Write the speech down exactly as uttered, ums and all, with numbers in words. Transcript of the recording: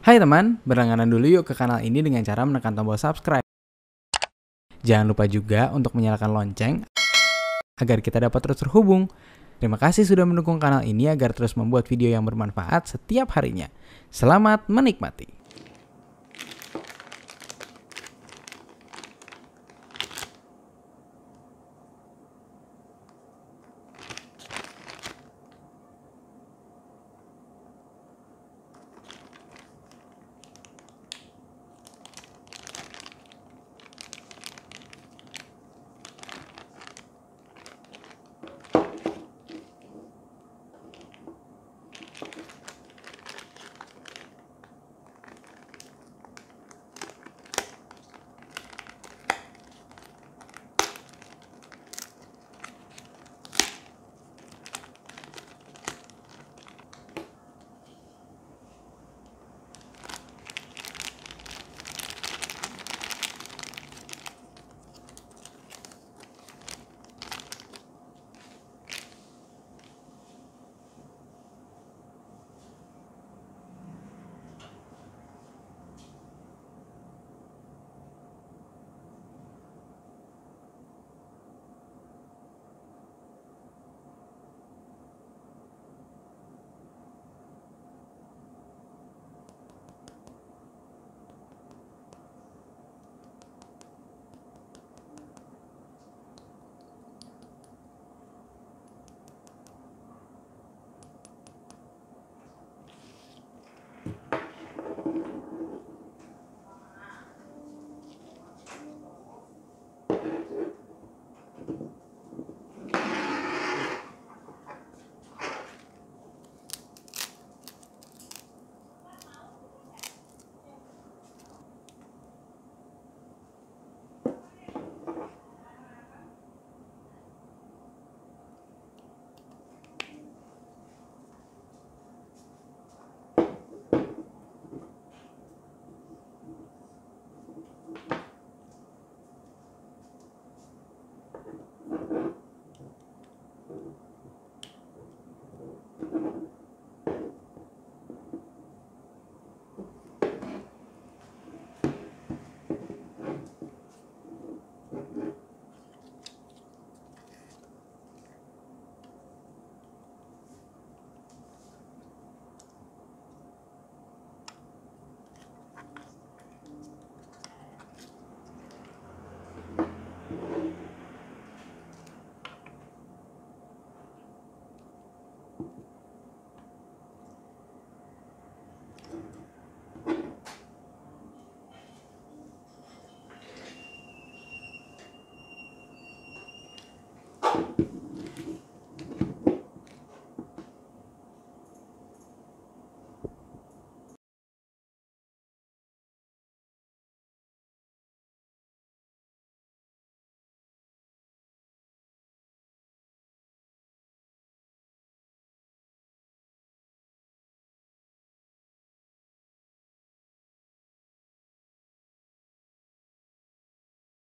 Hai teman, berlangganan dulu yuk ke kanal ini dengan cara menekan tombol subscribe. Jangan lupa juga untuk menyalakan lonceng agar kita dapat terus terhubung. Terima kasih sudah mendukung kanal ini agar terus membuat video yang bermanfaat setiap harinya. Selamat menikmati.